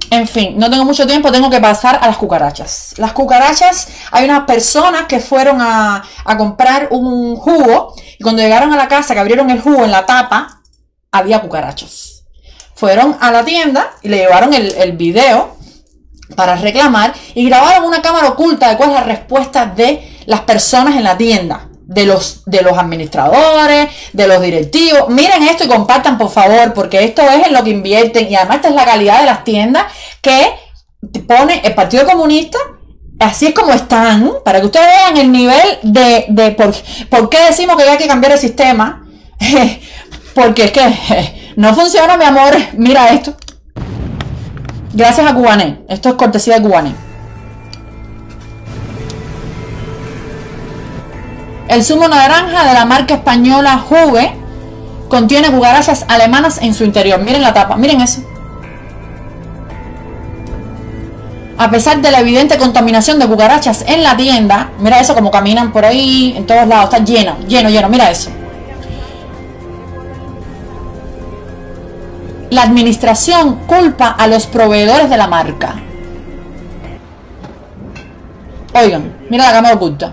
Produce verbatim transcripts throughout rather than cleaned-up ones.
En fin, no tengo mucho tiempo, tengo que pasar a las cucarachas. Las cucarachas, hay unas personas que fueron a, a comprar un jugo y cuando llegaron a la casa, que abrieron el jugo en la tapa, había cucarachas. Fueron a la tienda y le llevaron el, el video para reclamar y grabaron una cámara oculta de cuál es la respuesta de las personas en la tienda. De los, de los administradores, de los directivos. Miren esto y compartan, por favor, porque esto es en lo que invierten. Y además esta es la calidad de las tiendas que pone el Partido Comunista. Así es como están, para que ustedes vean el nivel de, de por, por qué decimos que hay que cambiar el sistema. Porque es que no funciona, mi amor. Mira esto. Gracias a Cubanet. Esto es cortesía de Cubanet. El zumo naranja de la marca española Juve contiene cucarachas alemanas en su interior. Miren la tapa, miren eso. A pesar de la evidente contaminación de cucarachas en la tienda, mira eso como caminan por ahí en todos lados, está lleno, lleno, lleno, mira eso. La administración culpa a los proveedores de la marca. Oigan, mira la cámara oculta.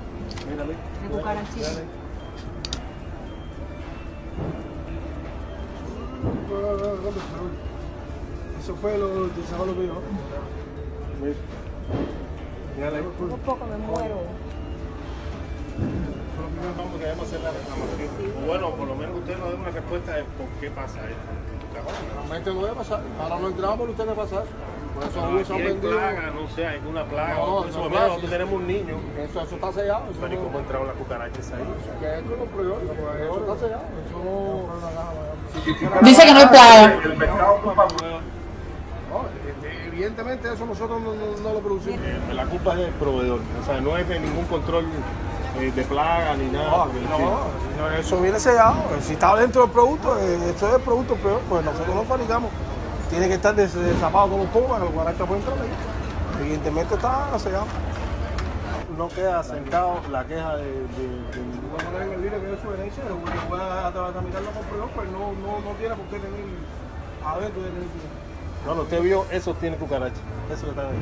Eso fue lo que se lo vio. Un poco me muero. Vamos, que debemos hacer la reclamación. Bueno, por lo menos usted nos dé una respuesta de por qué pasa esto. Realmente no debe pasar. Ahora no entramos por usted debe pasar. Por eso no, aquí hay plaga, no sé, hay una plaga. No, no, no, nosotros no, tenemos un niño. Eso, eso está sellado. Eso pero ¿y no, cómo entraron las cucarachas ahí? Que es con los proveedores. Eso está sellado. Eso no. Dice que no hay plaga. El pescado culpa. No, evidentemente eso nosotros no, no, no lo producimos. Eh, la culpa es del proveedor. O sea, no es de ningún control eh, de plaga ni nada. No, no, no, eso viene sellado. Si está dentro del producto, eh, esto es el producto peor, pues nosotros lo fabricamos. Tiene que estar desapado con los tubos para que los cucarachas puedan entrar ahí. Evidentemente está sellado. No queda sentado la queja de... de, de... Vamos a poner en el video que es sugerencia, lo voy a tramitarlo con proveedor, pues no, no, no tiene por qué tener adentro de tener. Bueno, usted vio, eso tiene cucarachas. Eso que está ahí.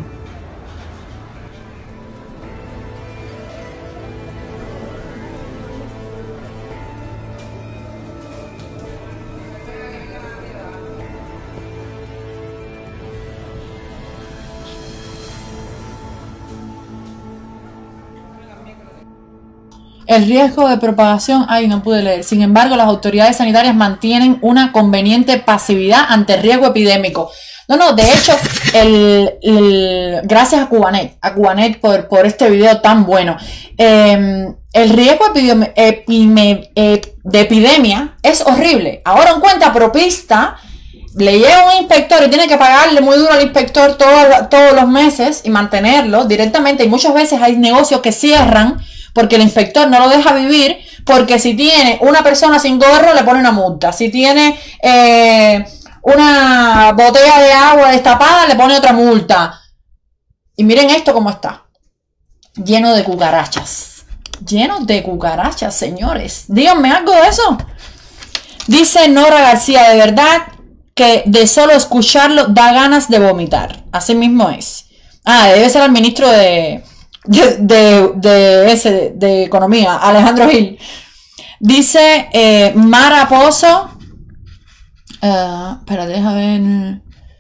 El riesgo de propagación, ay, no pude leer. Sin embargo, las autoridades sanitarias mantienen una conveniente pasividad ante el riesgo epidémico. No, no, de hecho, el, el, gracias a Cubanet, a Cubanet por, por este video tan bueno. Eh, el riesgo epidemi epime eh, de epidemia es horrible. Ahora en cuenta propista, le llega un inspector y tiene que pagarle muy duro al inspector todo, todos los meses y mantenerlo directamente. Y muchas veces hay negocios que cierran porque el inspector no lo deja vivir, porque si tiene una persona sin gorro le pone una multa. Si tiene eh, una botella de agua destapada le pone otra multa. Y miren esto cómo está. Lleno de cucarachas. Lleno de cucarachas, señores. Díganme algo de eso. Dice Nora García, de verdad que de solo escucharlo da ganas de vomitar. Así mismo es. Ah, debe ser el ministro de... De, de, de ese de, de economía, Alejandro Gil. Dice eh, Mara Pozo. Uh, espera, deja ver.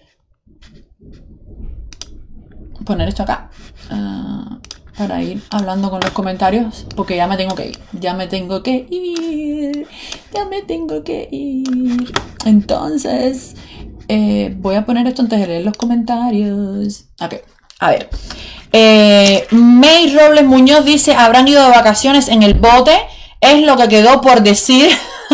Poner esto acá. Uh, para ir hablando con los comentarios. Porque ya me tengo que ir. Ya me tengo que ir. Ya me tengo que ir. Entonces, eh, voy a poner esto antes de leer los comentarios. Ok, a ver. Eh, May Robles Muñoz dice, habrán ido de vacaciones en el bote, es lo que quedó por decir.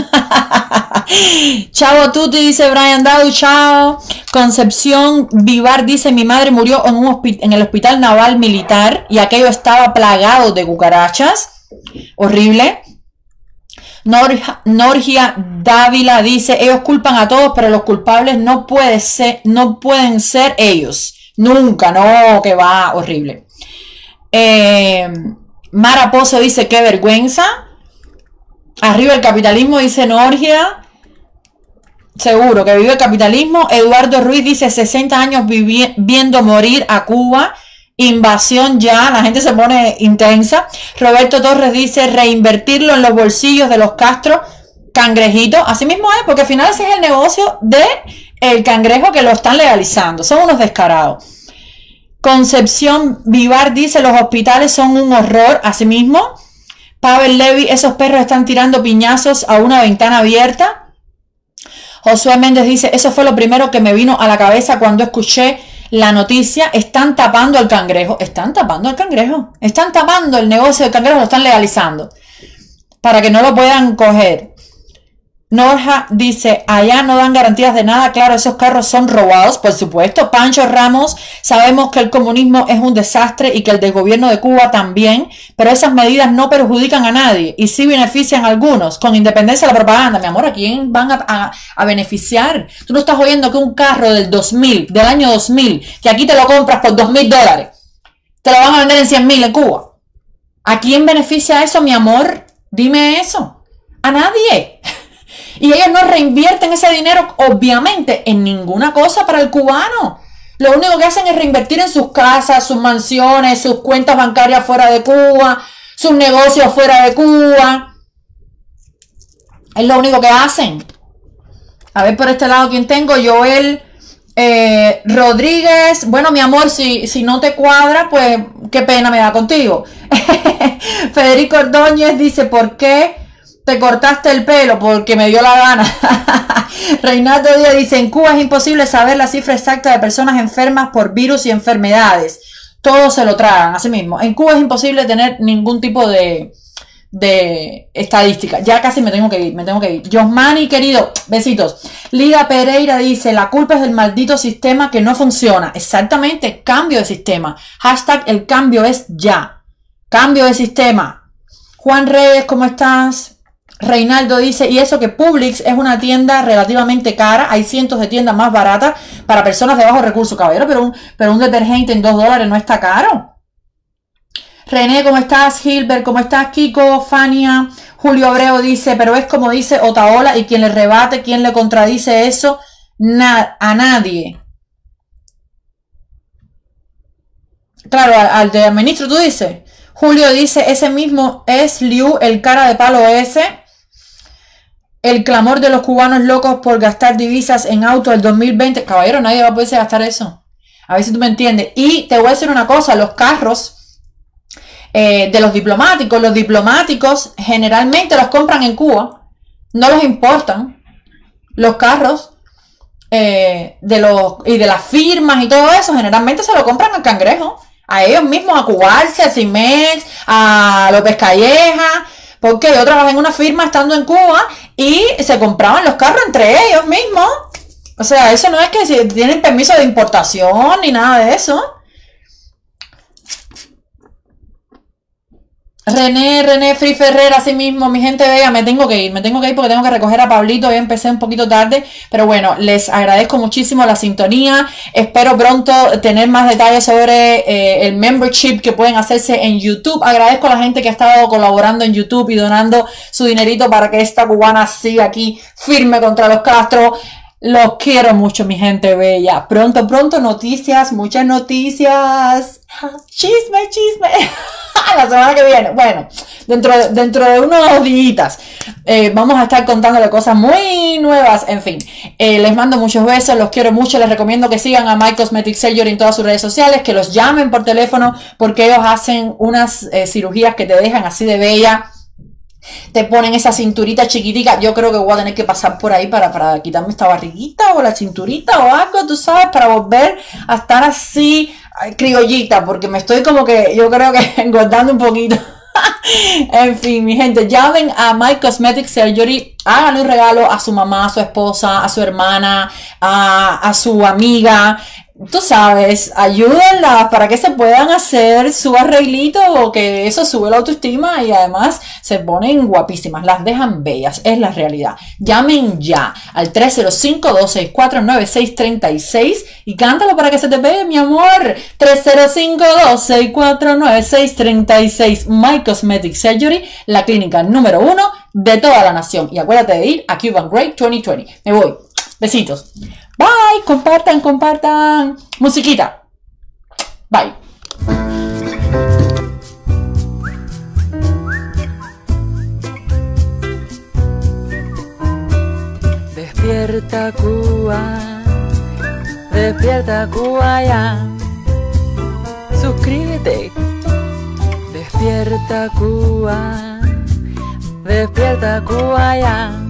Chavo Tuti dice Brian Dau, chao. Concepción Vivar dice, mi madre murió en, un en el hospital naval militar y aquello estaba plagado de cucarachas. Horrible. Norgia, Norgia Dávila dice, ellos culpan a todos, pero los culpables no, puede ser, no pueden ser ellos. Nunca, no, que va, horrible. Eh, Mara Pozo dice, qué vergüenza. Arriba el capitalismo, dice Norgia. Seguro que vive el capitalismo. Eduardo Ruiz dice sesenta años vivi viendo morir a Cuba. Invasión ya, la gente se pone intensa. Roberto Torres dice reinvertirlo en los bolsillos de los Castro. Cangrejito, así mismo es, porque al final ese es el negocio de el cangrejo que lo están legalizando. Son unos descarados. Concepción Vivar dice los hospitales son un horror. Así mismo. Pavel Levy, esos perros están tirando piñazos a una ventana abierta. Josué Méndez dice, eso fue lo primero que me vino a la cabeza cuando escuché la noticia. Están tapando al cangrejo. Están tapando al cangrejo. Están tapando el negocio del cangrejo, lo están legalizando. Para que no lo puedan coger. Norja dice, allá no dan garantías de nada. Claro, esos carros son robados, por supuesto. Pancho Ramos, sabemos que el comunismo es un desastre y que el del gobierno de Cuba también, pero esas medidas no perjudican a nadie y sí benefician a algunos, con independencia de la propaganda. Mi amor, ¿a quién van a, a, a beneficiar? Tú no estás oyendo que un carro del dos mil, del año dos mil, que aquí te lo compras por dos mil dólares, te lo van a vender en cien mil en Cuba. ¿A quién beneficia eso, mi amor? Dime eso. A nadie. Y ellos no reinvierten ese dinero, obviamente, en ninguna cosa para el cubano. Lo único que hacen es reinvertir en sus casas, sus mansiones, sus cuentas bancarias fuera de Cuba, sus negocios fuera de Cuba. Es lo único que hacen. A ver por este lado quién tengo. Joel eh, Rodríguez. Bueno, mi amor, si, si no te cuadra, pues qué pena me da contigo. Federico Ordóñez dice, ¿por qué te cortaste el pelo? Porque me dio la gana. Reinaldo Díaz dice, en Cuba es imposible saber la cifra exacta de personas enfermas por virus y enfermedades. Todos se lo tragan, así mismo. En Cuba es imposible tener ningún tipo de, de estadística. Ya casi me tengo que ir, me tengo que ir. Josmani, querido, besitos. Lida Pereira dice, la culpa es del maldito sistema que no funciona. Exactamente, cambio de sistema. Hashtag el cambio es ya. Cambio de sistema. Juan Reyes, ¿cómo estás? Reinaldo dice, y eso que Publix es una tienda relativamente cara, hay cientos de tiendas más baratas para personas de bajos recursos, caballero, pero un, pero un detergente en dos dólares no está caro. René, ¿cómo estás? Gilbert, ¿cómo estás? Kiko, Fania, Julio Abreu dice, pero es como dice Otaola, y quien le rebate, quien le contradice eso, na a nadie. Claro, al, al de ministro tú dices. Julio dice, ese mismo es Liu, el cara de palo ese. El clamor de los cubanos locos por gastar divisas en auto el dos mil veinte. Caballero, nadie va a poderse gastar eso. A ver si tú me entiendes. Y te voy a decir una cosa, los carros eh, de los diplomáticos, los diplomáticos generalmente los compran en Cuba. No los importan. Los carros eh, de los y de las firmas y todo eso, generalmente se lo compran al Cangrejo. A ellos mismos, a Cubarse, a Cimex, a López Calleja, porque yo trabajé en una firma estando en Cuba y se compraban los carros entre ellos mismos. O sea, eso no es que si tienen permiso de importación ni nada de eso. René, René, Free Ferrer, así mismo, mi gente bella, me tengo que ir, me tengo que ir porque tengo que recoger a Pablito, hoy empecé un poquito tarde, pero bueno, les agradezco muchísimo la sintonía, espero pronto tener más detalles sobre eh, el membership que pueden hacerse en YouTube, agradezco a la gente que ha estado colaborando en YouTube y donando su dinerito para que esta cubana siga aquí firme contra los Castro. Los quiero mucho, mi gente bella. Pronto, pronto noticias, muchas noticias. Chisme, chisme. La semana que viene. Bueno, dentro, dentro de unos días eh, vamos a estar contándole cosas muy nuevas. En fin, eh, les mando muchos besos, los quiero mucho. Les recomiendo que sigan a My Cosmetic Surgery en todas sus redes sociales, que los llamen por teléfono porque ellos hacen unas eh, cirugías que te dejan así de bella. Te ponen esa cinturita chiquitica. Yo creo que voy a tener que pasar por ahí para, para quitarme esta barriguita o la cinturita o algo, tú sabes, para volver a estar así criollita, porque me estoy como que, yo creo que engordando un poquito. En fin, mi gente, llamen a My Cosmetic Surgery, háganle un regalo a su mamá, a su esposa, a su hermana, a, a su amiga. Tú sabes, ayúdenlas para que se puedan hacer su arreglito, o que eso sube la autoestima y además se ponen guapísimas, las dejan bellas, es la realidad. Llamen ya al tres cero cinco, dos seis cuatro, nueve seis tres seis y cántalo para que se te pegue, mi amor. tres cero cinco, dos seis cuatro, nueve seis tres seis. My Cosmetic Surgery, la clínica número uno de toda la nación. Y acuérdate de ir a Cuban Great dos mil veinte. Me voy. Besitos. Bye. Compartan, compartan. Musiquita. Bye. Despierta Cuba, despierta Cuba ya. Suscríbete. Despierta Cuba, despierta Cuba ya.